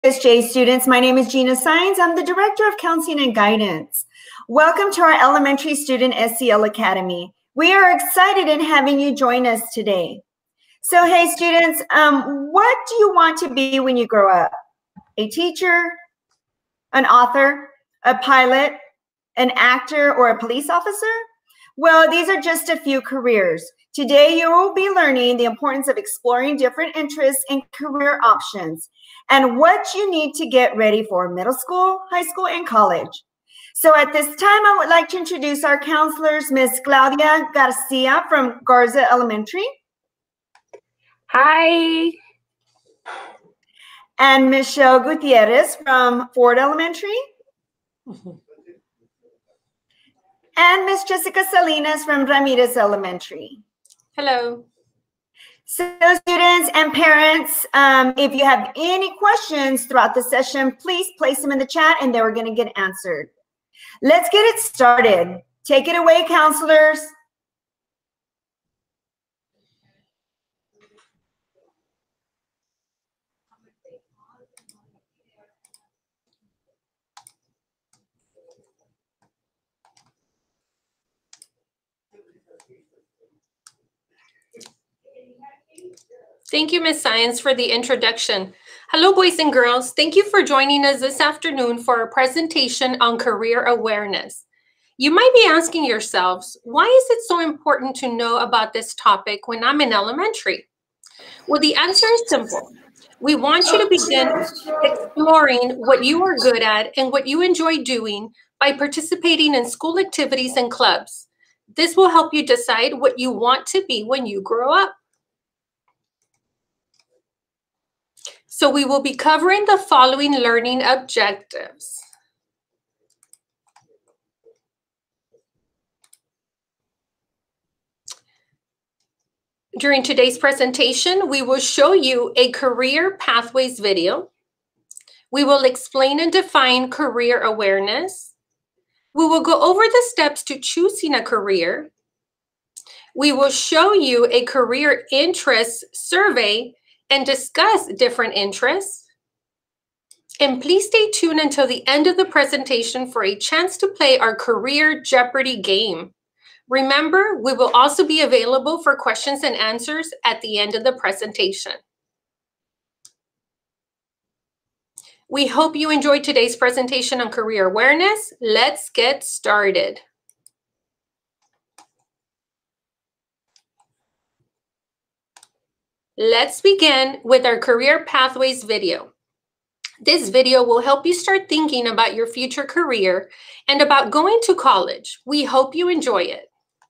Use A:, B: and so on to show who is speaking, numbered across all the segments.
A: PSJA students, my name is Gina Sines. I'm the Director of Counseling and Guidance. Welcome to our Elementary Student SEL Academy. We are excited in having you join us today. So hey students, what do you want to be when you grow up? A teacher, an author, a pilot, an actor, or a police officer? Well, these are just a few careers. Today, you will be learning the importance of exploring different interests and career options and what you need to get ready for middle school, high school, and college. So at this time, I would like to introduce our counselors, Ms. Claudia Garcia from Garza Elementary.
B: Hi.
A: And Michelle Gutierrez from Ford Elementary. And Ms. Jessica Salinas from Ramirez Elementary.
B: Hello.
A: So students and parents, if you have any questions throughout the session, please place them in the chat and they were going to get answered. Let's get it started. Take it away, counselors.
B: Thank you, Ms. Science, for the introduction. Hello, boys and girls. Thank you for joining us this afternoon for a presentation on career awareness. You might be asking yourselves, why is it so important to know about this topic when I'm in elementary? Well, the answer is simple. We want you to begin exploring what you are good at and what you enjoy doing by participating in school activities and clubs. This will help you decide what you want to be when you grow up. So we will be covering the following learning objectives. During today's presentation, we will show you a career pathways video. We will explain and define career awareness. We will go over the steps to choosing a career. We will show you a career interest survey and discuss different interests. And please stay tuned until the end of the presentation for a chance to play our Career Jeopardy game. Remember, we will also be available for questions and answers at the end of the presentation. We hope you enjoyed today's presentation on career awareness. Let's get started. Let's begin with our career pathways video. This video will help you start thinking about your future career and about going to college. We hope you enjoy it.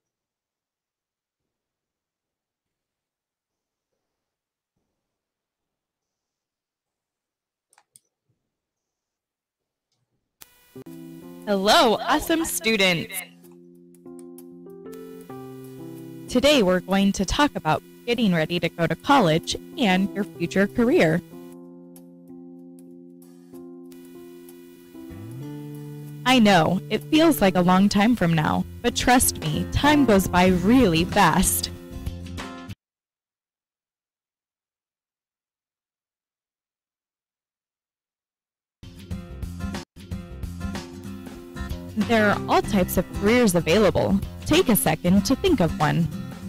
C: Hello, awesome students! Today we're going to talk about getting ready to go to college and your future career. I know, it feels like a long time from now, but trust me, time goes by really fast. There are all types of careers available. Take a second to think of one.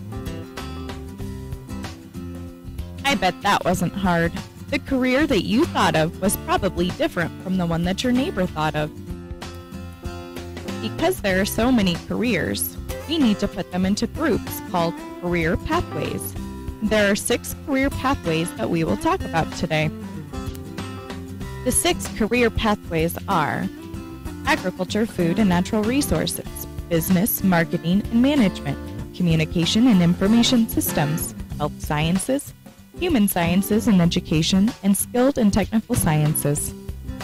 C: I bet that wasn't hard. The career that you thought of was probably different from the one that your neighbor thought of. Because there are so many careers, we need to put them into groups called career pathways. There are 6 career pathways that we will talk about today. The 6 career pathways are agriculture, food and natural resources, business, marketing and management, communication and information systems, health sciences, human sciences and education, and skilled and technical sciences.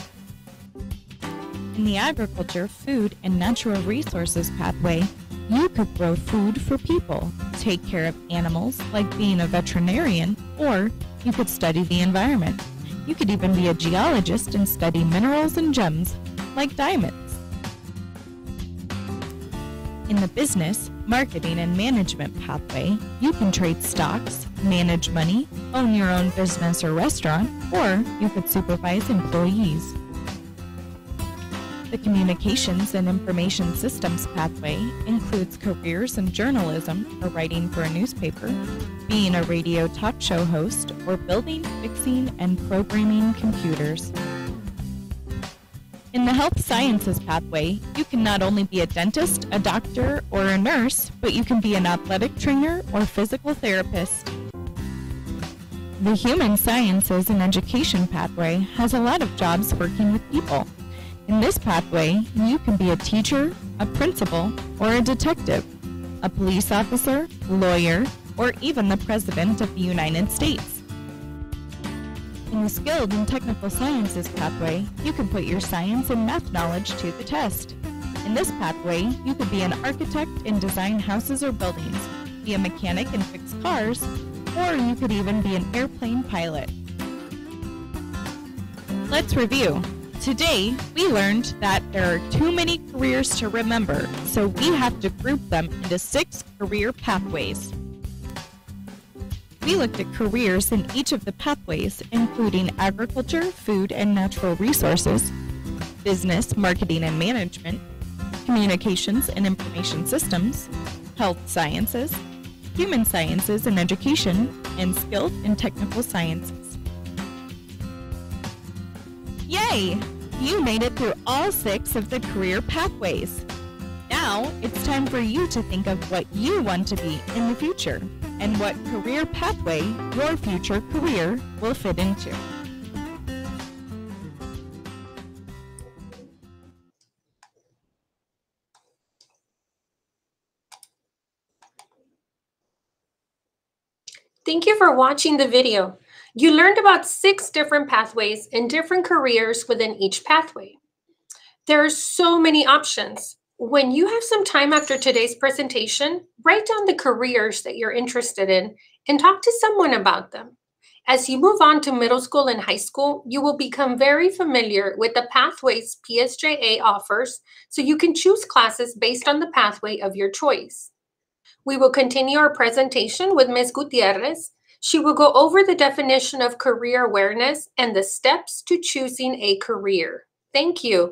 C: In the agriculture, food, and natural resources pathway, you could grow food for people, take care of animals like being a veterinarian, or you could study the environment. You could even be a geologist and study minerals and gems like diamonds. In the business, marketing and management pathway, you can trade stocks, manage money, own your own business or restaurant, or you could supervise employees. The Communications and Information Systems pathway includes careers in journalism or writing for a newspaper, being a radio talk show host, or building, fixing, and programming computers. In the Health Sciences pathway, you can not only be a dentist, a doctor, or a nurse, but you can be an athletic trainer or physical therapist. The Human Sciences and Education pathway has a lot of jobs working with people. In this pathway, you can be a teacher, a principal, or a detective, a police officer, lawyer, or even the President of the United States. In the Skilled and Technical Sciences pathway, you can put your science and math knowledge to the test. In this pathway, you could be an architect and design houses or buildings, be a mechanic and fix cars, or you could even be an airplane pilot. Let's review. Today, we learned that there are too many careers to remember, so we have to group them into 6 career pathways. We looked at careers in each of the pathways, including agriculture, food and natural resources, business, marketing and management, communications and information systems, health sciences, human sciences and education, and skilled and technical sciences. Yay! You made it through all 6 of the career pathways. Now, it's time for you to think of what you want to be in the future and what career pathway your future career will fit into.
B: Thank you for watching the video. You learned about 6 different pathways and different careers within each pathway. There are so many options. When you have some time after today's presentation, write down the careers that you're interested in and talk to someone about them. As you move on to middle school and high school, you will become very familiar with the pathways PSJA offers, so you can choose classes based on the pathway of your choice. We will continue our presentation with Ms. Gutierrez. She will go over the definition of career awareness and the steps to choosing a career. Thank you.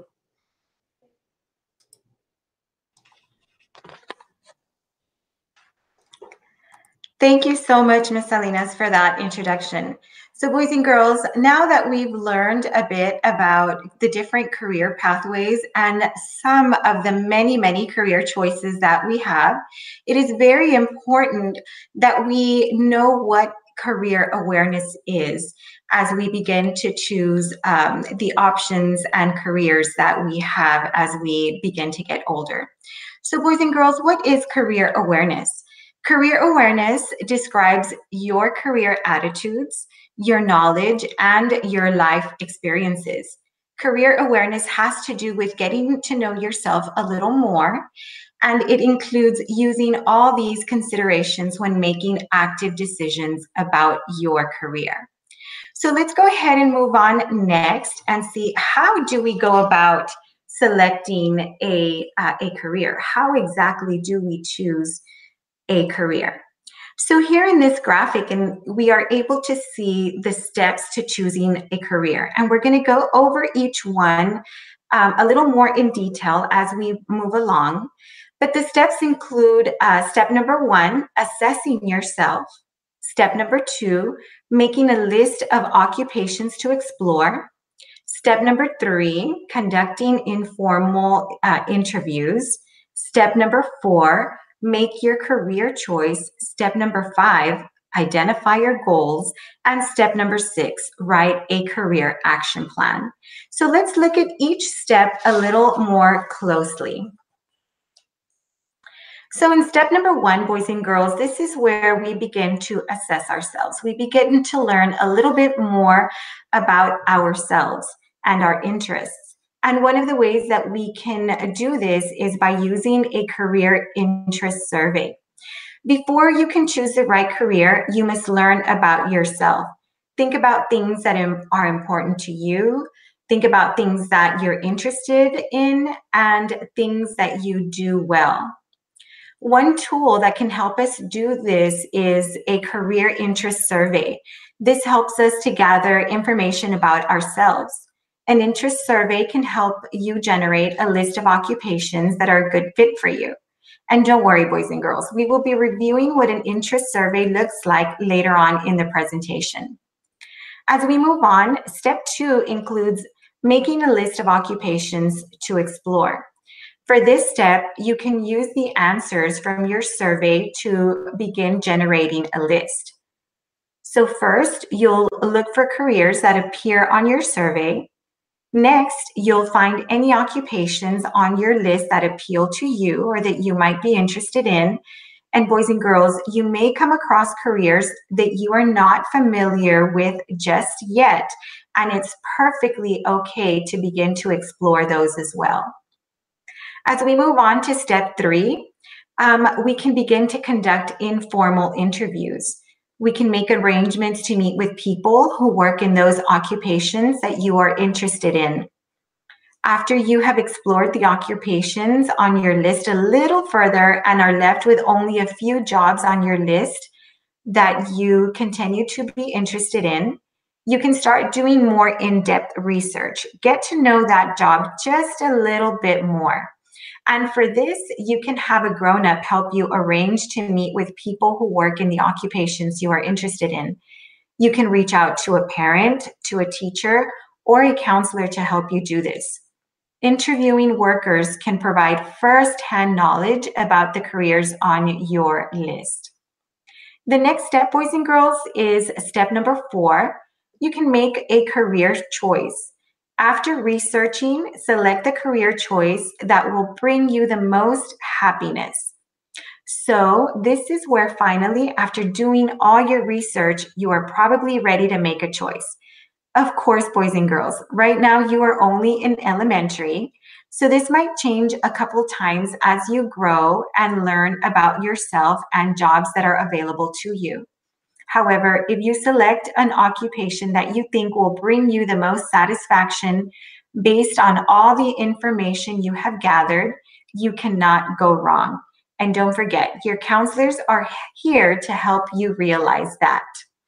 A: Thank you so much, Ms. Salinas, for that introduction. So boys and girls, now that we've learned a bit about the different career pathways and some of the many, many career choices that we have, it is very important that we know what career awareness is as we begin to choose the options and careers that we have as we begin to get older. So boys and girls, what is career awareness? Career awareness describes your career attitudes, your knowledge, and your life experiences. Career awareness has to do with getting to know yourself a little more, and it includes using all these considerations when making active decisions about your career. So let's go ahead and move on next and see, how do we go about selecting a career? How exactly do we choose a career? So here in this graphic, and we are able to see the steps to choosing a career, and we're going to go over each one a little more in detail as we move along. But the steps include step number 1, assessing yourself. Step number 2, making a list of occupations to explore. Step number 3, conducting informal interviews. Step number 4, make your career choice. Step number 5, identify your goals. And step number 6, write a career action plan. So let's look at each step a little more closely. So in step number 1, boys and girls, this is where we begin to assess ourselves. We begin to learn a little bit more about ourselves and our interests. And one of the ways that we can do this is by using a career interest survey. Before you can choose the right career, you must learn about yourself. Think about things that are important to you. Think about things that you're interested in and things that you do well. One tool that can help us do this is a career interest survey. This helps us to gather information about ourselves. An interest survey can help you generate a list of occupations that are a good fit for you. And don't worry, boys and girls, we will be reviewing what an interest survey looks like later on in the presentation. As we move on, step 2 includes making a list of occupations to explore. For this step, you can use the answers from your survey to begin generating a list. So first, you'll look for careers that appear on your survey. Next, you'll find any occupations on your list that appeal to you or that you might be interested in. And boys and girls, you may come across careers that you are not familiar with just yet, and it's perfectly okay to begin to explore those as well. As we move on to step 3, we can begin to conduct informal interviews. We can make arrangements to meet with people who work in those occupations that you are interested in. After you have explored the occupations on your list a little further and are left with only a few jobs on your list that you continue to be interested in, you can start doing more in-depth research. Get to know that job just a little bit more. And for this, you can have a grown-up help you arrange to meet with people who work in the occupations you are interested in. You can reach out to a parent, to a teacher, or a counselor to help you do this. Interviewing workers can provide first-hand knowledge about the careers on your list. The next step, boys and girls, is step number 4. You can make a career choice. After researching, select the career choice that will bring you the most happiness. So this is where finally, after doing all your research, you are probably ready to make a choice. Of course, boys and girls, right now you are only in elementary, so this might change a couple times as you grow and learn about yourself and jobs that are available to you. However, if you select an occupation that you think will bring you the most satisfaction based on all the information you have gathered, you cannot go wrong. And don't forget, your counselors are here to help you realize that.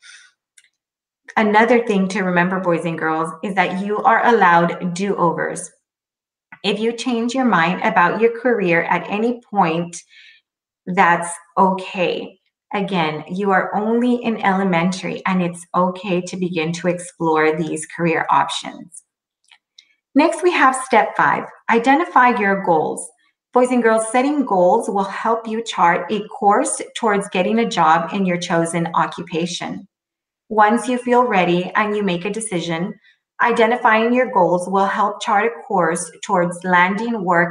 A: Another thing to remember, boys and girls, is that you are allowed do-overs. If you change your mind about your career at any point, that's okay. Again, you are only in elementary, and it's okay to begin to explore these career options. Next, we have step 5, identify your goals. Boys and girls, setting goals will help you chart a course towards getting a job in your chosen occupation. Once you feel ready and you make a decision, identifying your goals will help chart a course towards landing work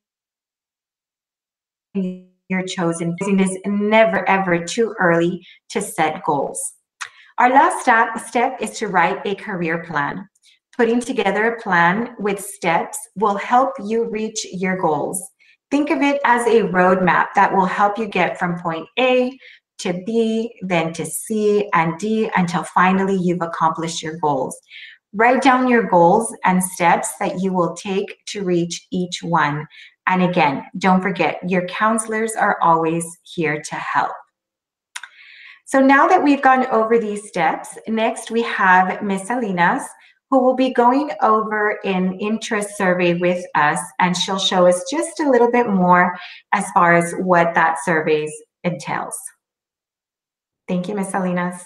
A: in your chosen. It is never ever too early to set goals. Our last step is to write a career plan. Putting together a plan with steps will help you reach your goals. Think of it as a roadmap that will help you get from point A to B, then to C and D until finally you've accomplished your goals. Write down your goals and steps that you will take to reach each one. And again, don't forget, your counselors are always here to help. So now that we've gone over these steps, next we have Ms. Salinas, who will be going over an interest survey with us, and she'll show us just a little bit more as far as what that survey entails. Thank you, Ms. Salinas.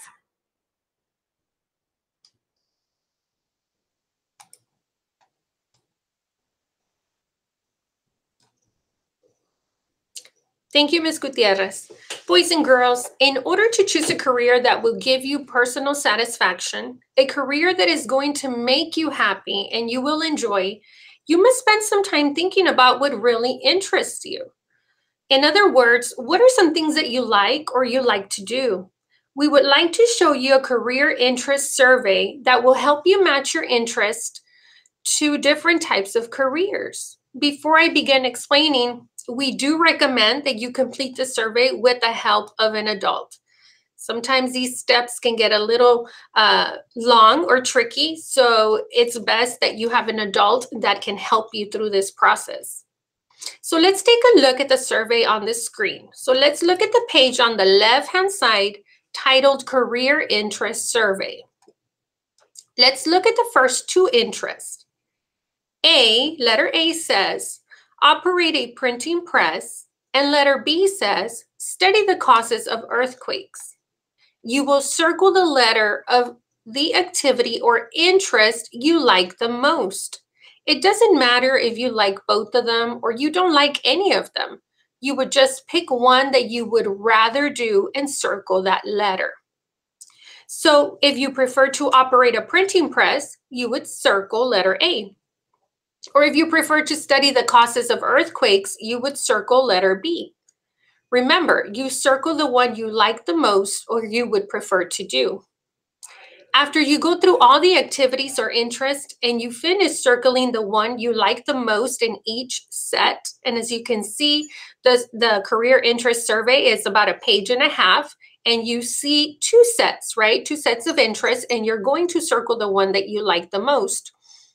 B: Thank you, Ms. Gutierrez. Boys and girls, in order to choose a career that will give you personal satisfaction, a career that is going to make you happy and you will enjoy, you must spend some time thinking about what really interests you. In other words, what are some things that you like or you like to do? We would like to show you a career interest survey that will help you match your interest to different types of careers. Before I begin explaining, we do recommend that you complete the survey with the help of an adult. Sometimes these steps can get a little long or tricky, so it's best that you have an adult that can help you through this process. So let's take a look at the survey on the screen. So let's look at the page on the left-hand side titled Career Interest Survey. Let's look at the first two interests. Letter A says, operate a printing press, and letter B says, study the causes of earthquakes. You will circle the letter of the activity or interest you like the most. It doesn't matter if you like both of them or you don't like any of them. You would just pick one that you would rather do and circle that letter. So if you prefer to operate a printing press, you would circle letter A. Or if you prefer to study the causes of earthquakes, you would circle letter B. Remember, you circle the one you like the most or you would prefer to do. After you go through all the activities or interests and you finish circling the one you like the most in each set, and as you can see, the career interest survey is about a page and a half, and you see two sets, right? Two sets of interests, and you're going to circle the one that you like the most.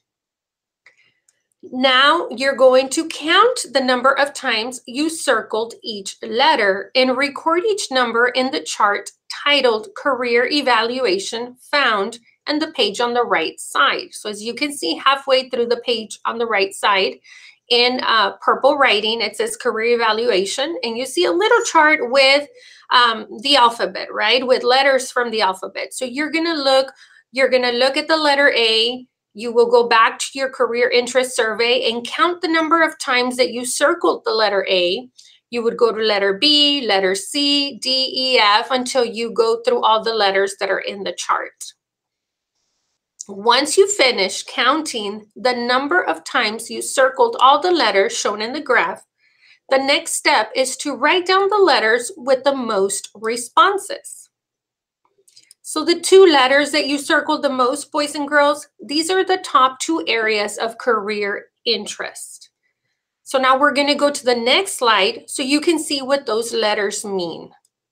B: Now you're going to count the number of times you circled each letter and record each number in the chart titled Career Evaluation found on the page on the right side. So as you can see halfway through the page on the right side in purple writing, it says Career Evaluation, and you see a little chart with the alphabet, right? With letters from the alphabet. So you're gonna look at the letter A. You will go back to your career interest survey and count the number of times that you circled the letter A. You would go to letter B, letter C, D, E, F until you go through all the letters that are in the chart. Once you finish counting the number of times you circled all the letters shown in the graph, the next step is to write down the letters with the most responses. So the two letters that you circled the most, boys and girls, these are the top two areas of career interest. So now we're going to go to the next slide so you can see what those letters mean.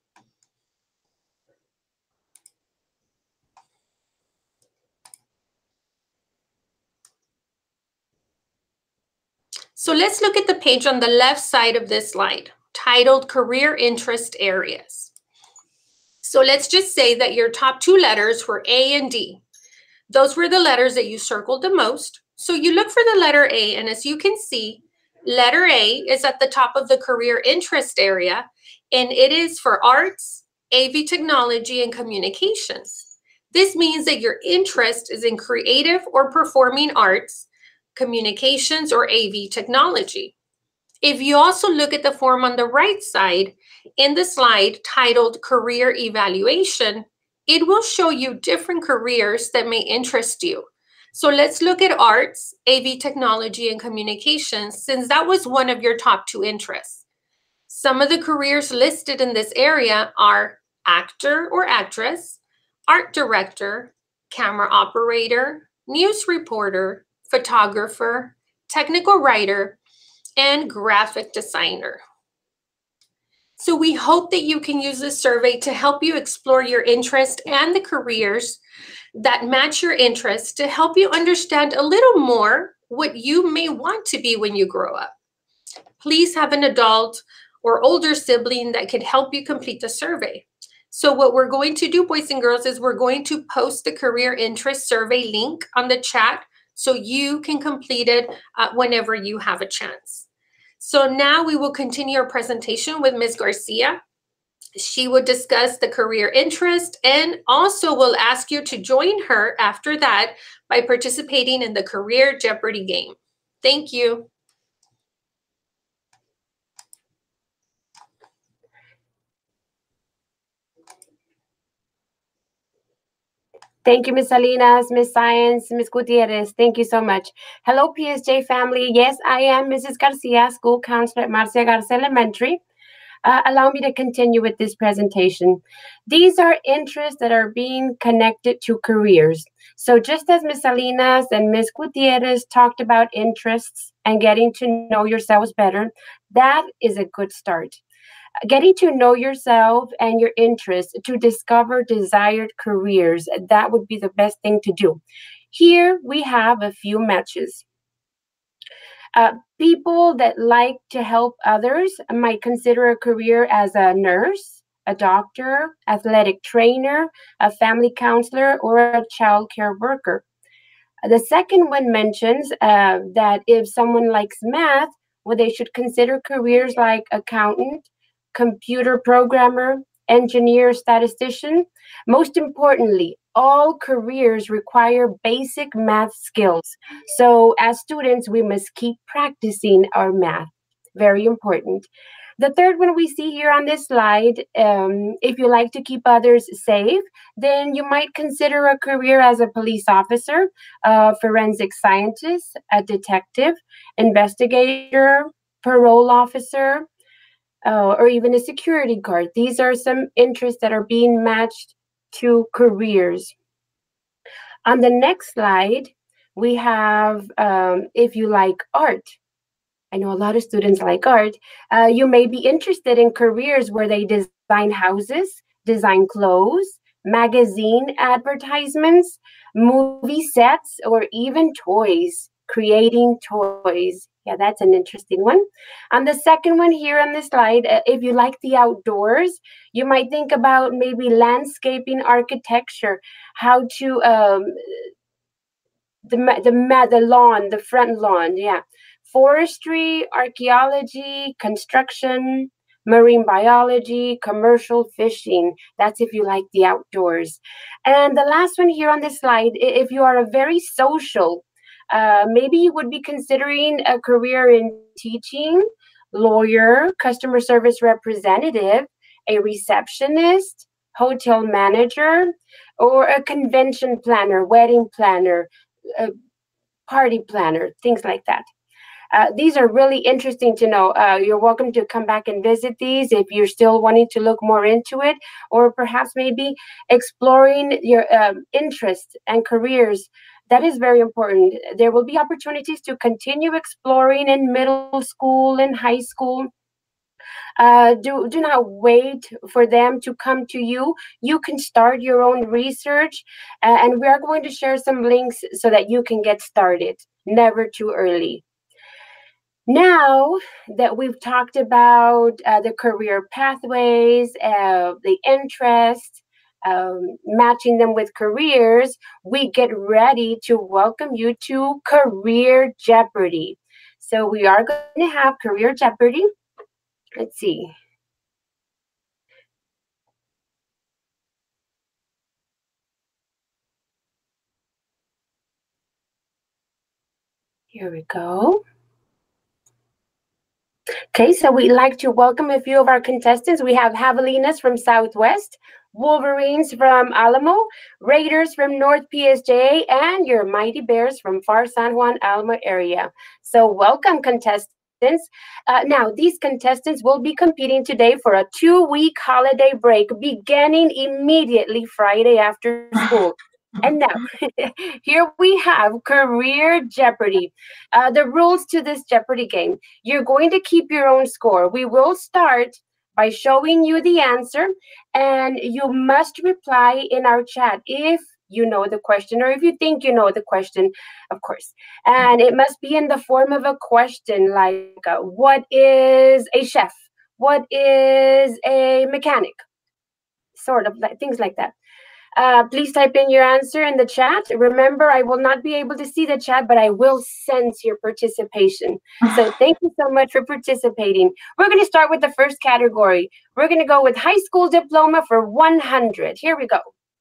B: So let's look at the page on the left side of this slide titled Career Interest Areas. So let's just say that your top two letters were A and D. Those were the letters that you circled the most. So you look for the letter A, and as you can see, letter A is at the top of the career interest area, and it is for arts, AV technology, and communications. This means that your interest is in creative or performing arts, communications, or AV technology. If you also look at the form on the right side in the slide titled Career Evaluation, it will show you different careers that may interest you. So let's look at arts, AV technology, and communications, since that was one of your top two interests. Some of the careers listed in this area are actor or actress, art director, camera operator, news reporter, photographer, technical writer, and graphic designer. So we hope that you can use this survey to help you explore your interest and the careers that match your interests to help you understand a little more what you may want to be when you grow up. Please have an adult or older sibling that can help you complete the survey. So what we're going to do, boys and girls, is we're going to post the career interest survey link on the chat so you can complete it whenever you have a chance. So now we will continue our presentation with Ms. Garcia. She will discuss the career interest and also will ask you to join her after that by participating in the Career Jeopardy game. Thank you.
D: Thank you, Ms. Salinas, Ms. Science, Ms. Gutierrez. Thank you so much. Hello, PSJ family. Yes, I am Mrs. Garcia, school counselor at Marcia Garcia Elementary. Allow me to continue with this presentation. These are interests that are being connected to careers. So just as Ms. Salinas and Ms. Gutierrez talked about interests and getting to know yourselves better, that is a good start. Getting to know yourself and your interests to discover desired careers, that would be the best thing to do. Here we have a few matches. People that like to help others might consider a career as a nurse, a doctor, athletic trainer, a family counselor, or a child care worker. The second one mentions that if someone likes math, well, they should consider careers like accountant, computer programmer, engineer, statistician. Most importantly, all careers require basic math skills. So as students, we must keep practicing our math. Very important. The third one we see here on this slide, if you like to keep others safe, then you might consider a career as a police officer, a forensic scientist, a detective, investigator, parole officer, or even a security guard. These are some interests that are being matched to careers. On the next slide, we have if you like art. I know a lot of students like art. You may be interested in careers where they design houses, design clothes, magazine advertisements, movie sets, or even toys, creating toys. Yeah, that's an interesting one. On the second one here on the slide, if you like the outdoors, you might think about maybe landscaping architecture, how to the lawn, the front lawn, yeah. Forestry, archaeology, construction, marine biology, commercial fishing. That's if you like the outdoors. And the last one here on this slide, if you are a very social, maybe you would be considering a career in teaching, lawyer, customer service representative, a receptionist, hotel manager, or a convention planner, wedding planner, party planner, things like that. These are really interesting to know. You're welcome to come back and visit these if you're still wanting to look more into it, or perhaps maybe exploring your interests and careers. That is very important. There will be opportunities to continue exploring in middle school and high school. Do not wait for them to come to you. You can start your own research, and we are going to share some links so that you can get started. Never too early. Now that we've talked about the career pathways, the interests, matching them with careers, we get ready to welcome you to Career Jeopardy. So we are going to have Career Jeopardy. Let's see. Here we go. Okay, so we'd like to welcome a few of our contestants. We have Javelinas from Southwest, Wolverines from Alamo, Raiders from North PSJA, and your Mighty Bears from far San Juan Alamo area. So welcome, contestants. Now, these contestants will be competing today for a 2-week holiday break beginning immediately Friday after school. And now, here we have Career Jeopardy. The rules to this Jeopardy game. You're going to keep your own score. We will start by showing you the answer, and you must reply in our chat if you know the question, or if you think you know the question, of course. And it must be in the form of a question like, what is a chef? What is a mechanic? Sort of things like that. Please type in your answer in the chat. Remember, I will not be able to see the chat, but I will sense your participation. So thank you so much for participating. We're going to start with the first category. We're going to go with high school diploma for 100. Here we go.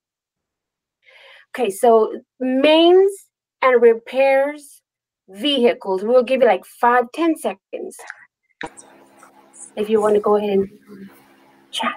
D: Okay, so mains and repairs vehicles. We'll give you like 5-10 seconds if you want to go ahead and chat.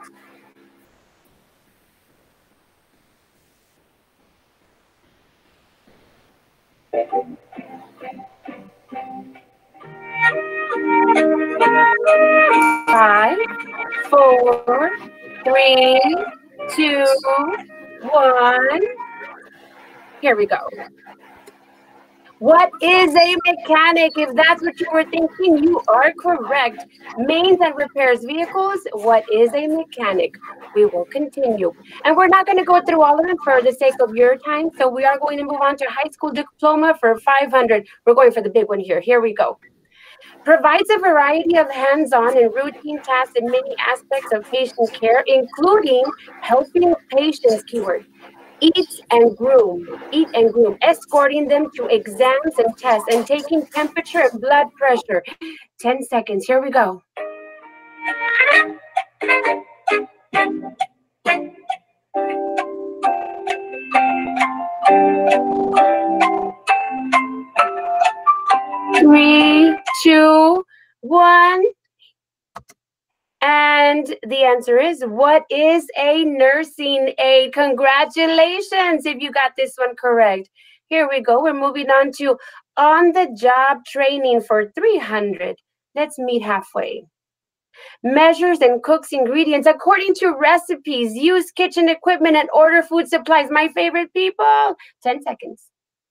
D: Five, 4, 3, 2, 1. Here we go. What is a mechanic? If that's what you were thinking, you are correct. Mains and repairs vehicles. What is a mechanic? We will continue. And we're not going to go through all of them for the sake of your time. So we are going to move on to high school diploma for 500. We're going for the big one here. Here we go. Provides a variety of hands-on and routine tasks in many aspects of patient care, including helping patients, keyword, eat and groom, escorting them to exams and tests, and taking temperature and blood pressure. 10 seconds. Here we go. Three, two, one. And the answer is, what is a nursing aide? Congratulations if you got this one correct. Here we go. We're moving on to on-the-job training for 300. Let's meet halfway. Measures and cooks ingredients according to recipes. Use kitchen equipment and order food supplies. My favorite people. 10 seconds.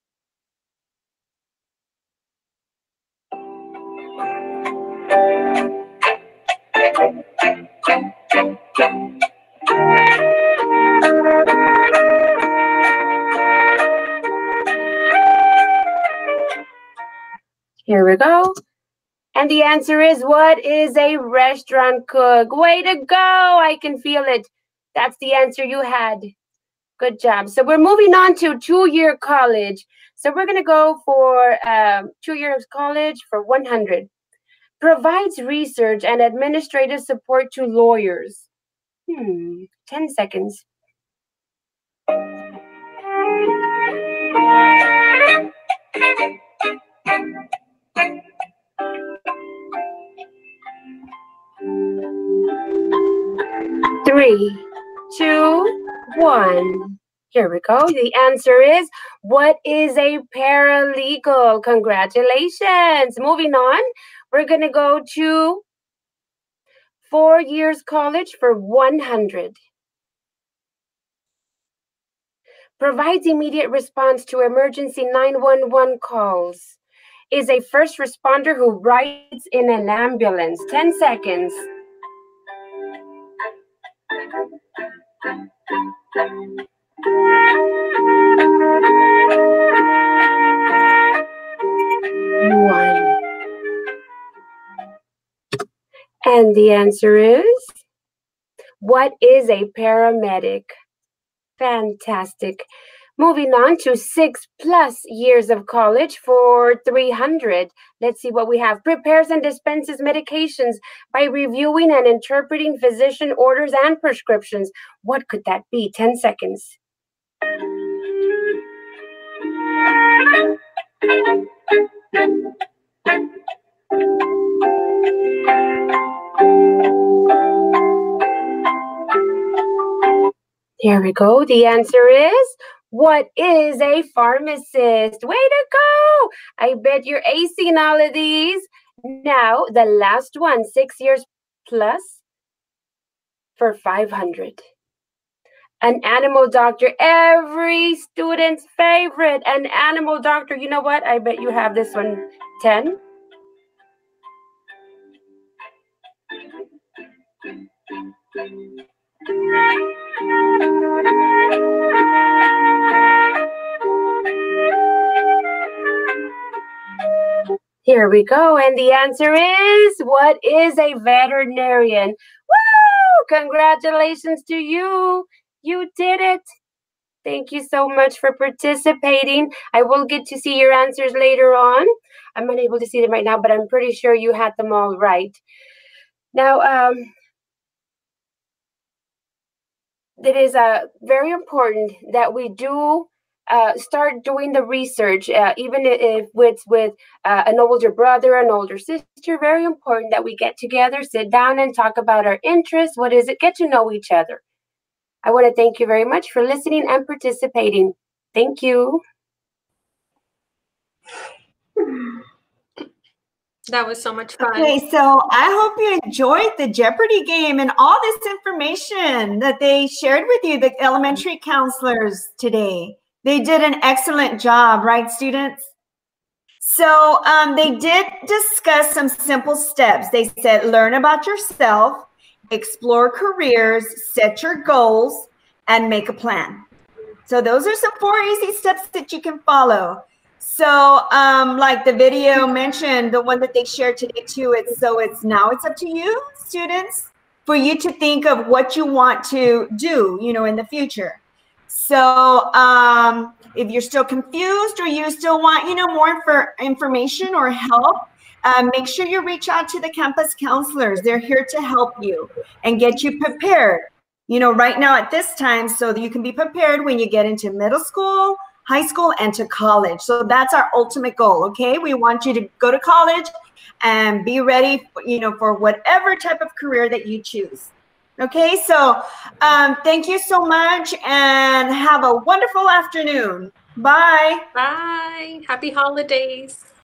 D: Here we go. And the answer is, what is a restaurant cook? Way to go. I can feel it. That's the answer you had. Good job. So we're moving on to 2-year college. So we're going to go for 2 years college for 100. Provides research and administrative support to lawyers. 10 seconds. Three, two, one. Here we go. The answer is, what is a paralegal? Congratulations. Moving on, we're going to go to 4 years college for 100. Provides immediate response to emergency 911 calls. Is a first responder who rides in an ambulance. 10 seconds. One. And the answer is, what is a paramedic? Fantastic. Moving on to 6+ years of college for 300. Let's see what we have. Prepares and dispenses medications by reviewing and interpreting physician orders and prescriptions. What could that be? 10 seconds. Here we go. The answer is, what is a pharmacist? Way to go! I bet you're acing all of these. Now, the last one, 6 years plus for 500. An animal doctor, every student's favorite, an animal doctor. You know what? I bet you have this one. 10. Here we go. And the answer is, what is a veterinarian? Woo! Congratulations to you. You did it. Thank you so much for participating. I will get to see your answers later on. I'm unable to see them right now, but I'm pretty sure you had them all right. Now, it is very important that we do start doing the research, even if it's with an older brother, an older sister. Very important that we get together, sit down, and talk about our interests. What is it? Get to know each other. I want to thank you very much for listening and participating. Thank you.
B: That was so much fun.
A: Okay, so I hope you enjoyed the Jeopardy game and all this information that they shared with you, the elementary counselors today. They did an excellent job, right, students? So they did discuss some simple steps. They said, learn about yourself, explore careers, set your goals, and make a plan. So those are some 4 easy steps that you can follow. So like the video mentioned, the one that they shared today too, it's up to you, students, for you to think of what you want to do, in the future. So if you're still confused or you still want, more information or help, make sure you reach out to the campus counselors. They're here to help you and get you prepared, right now at this time, so that you can be prepared when you get into middle school, high school, and to college. So that's our ultimate goal, okay? We want you to go to college and be ready, for whatever type of career that you choose. Okay, so thank you so much and have a wonderful afternoon. Bye.
B: Bye. Happy holidays.